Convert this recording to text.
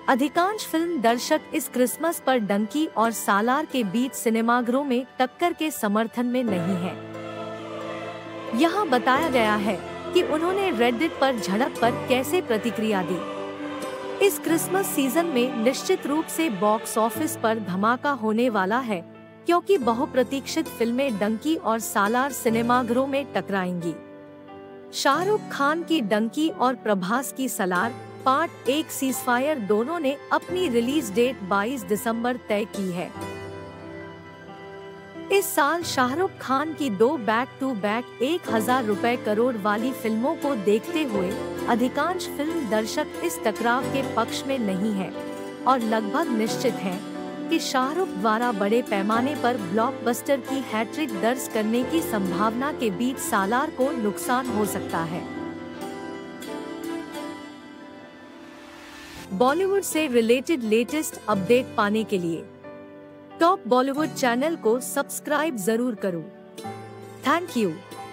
अधिकांश फिल्म दर्शक इस क्रिसमस पर डंकी और सालार के बीच सिनेमाघरों में टक्कर के समर्थन में नहीं है। यहाँ बताया गया है कि उन्होंने रेडिट पर झड़प पर कैसे प्रतिक्रिया दी। इस क्रिसमस सीजन में निश्चित रूप से बॉक्स ऑफिस पर धमाका होने वाला है, क्योंकि बहुप्रतीक्षित फिल्में डंकी और सालार सिनेमाघरों में टकराएंगी। शाहरुख खान की डंकी और प्रभास की सालार पार्ट 1 सीज़फायर दोनों ने अपनी रिलीज डेट 22 दिसंबर तय की है। इस साल शाहरुख खान की 2 बैक टू बैक 1000 करोड़ वाली फिल्मों को देखते हुए अधिकांश फिल्म दर्शक इस टकराव के पक्ष में नहीं है और लगभग निश्चित है कि शाहरुख द्वारा बड़े पैमाने पर ब्लॉकबस्टर की हैट्रिक दर्ज करने की संभावना के बीच सालार को नुकसान हो सकता है। बॉलीवुड से रिलेटेड लेटेस्ट अपडेट पाने के लिए टॉप बॉलीवुड चैनल को सब्सक्राइब जरूर करो। Thank you.